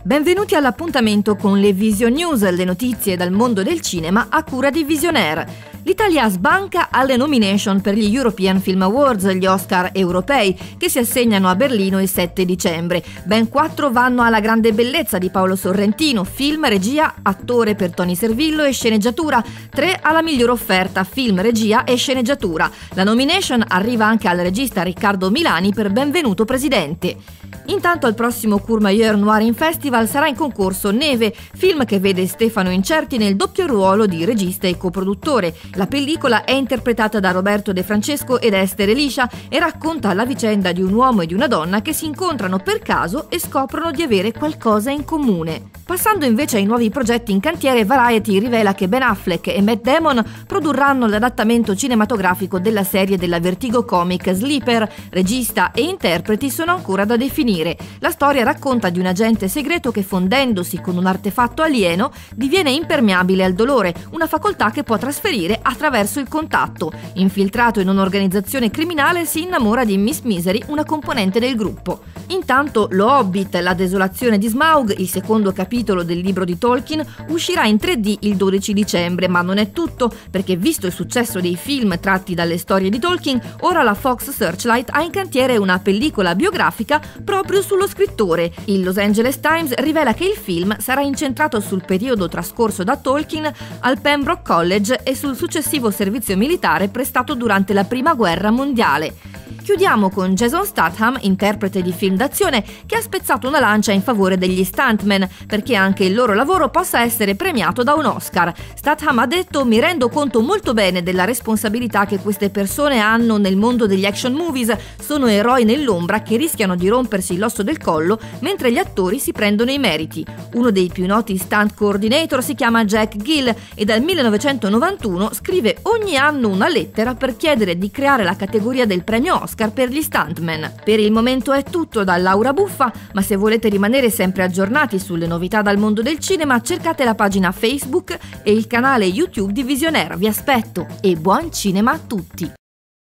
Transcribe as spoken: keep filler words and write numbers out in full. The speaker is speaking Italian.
Benvenuti all'appuntamento con le Vision News, le notizie dal mondo del cinema a cura di Visionaire. L'Italia sbanca alle nomination per gli European Film Awards, gli Oscar europei, che si assegnano a Berlino il sette dicembre. Ben quattro vanno alla grande bellezza di Paolo Sorrentino, film, regia, attore per Tony Servillo e sceneggiatura. Tre alla miglior offerta, film, regia e sceneggiatura. La nomination arriva anche al regista Riccardo Milani per Benvenuto Presidente. Intanto al prossimo Courmayeur Noir in Festival sarà in concorso Neve, film che vede Stefano Incerti nel doppio ruolo di regista e coproduttore. La pellicola è interpretata da Roberto De Francesco ed Esther Elisha e racconta la vicenda di un uomo e di una donna che si incontrano per caso e scoprono di avere qualcosa in comune. Passando invece ai nuovi progetti in cantiere, Variety rivela che Ben Affleck e Matt Damon produrranno l'adattamento cinematografico della serie della Vertigo Comic Sleeper. Regista e interpreti sono ancora da definire. La storia racconta di un agente segreto che, fondendosi con un artefatto alieno, diviene impermeabile al dolore, una facoltà che può trasferire attraverso il contatto. Infiltrato in un'organizzazione criminale, si innamora di Miss Misery, una componente del gruppo. Intanto Lo Hobbit, la desolazione di Smaug, il secondo capitolo del libro di Tolkien, uscirà in tre D il dodici dicembre, ma non è tutto, perché visto il successo dei film tratti dalle storie di Tolkien, ora la Fox Searchlight ha in cantiere una pellicola biografica proprio sullo scrittore. Il Los Angeles Times rivela che il film sarà incentrato sul periodo trascorso da Tolkien al Pembroke College e sul successivo servizio militare prestato durante la Prima Guerra Mondiale. Chiudiamo con Jason Statham, interprete di film d'azione, che ha spezzato una lancia in favore degli stuntman, perché anche il loro lavoro possa essere premiato da un Oscar. Statham ha detto: "Mi rendo conto molto bene della responsabilità che queste persone hanno nel mondo degli action movies, sono eroi nell'ombra che rischiano di rompersi l'osso del collo mentre gli attori si prendono i meriti". Uno dei più noti stunt coordinator si chiama Jack Gill e dal millenovecentonovantuno scrive ogni anno una lettera per chiedere di creare la categoria del premio Oscar per gli stuntman. Per il momento è tutto da Laura Buffa, ma se volete rimanere sempre aggiornati sulle novità dal mondo del cinema, cercate la pagina Facebook e il canale YouTube di Visionaire. Vi aspetto e buon cinema a tutti!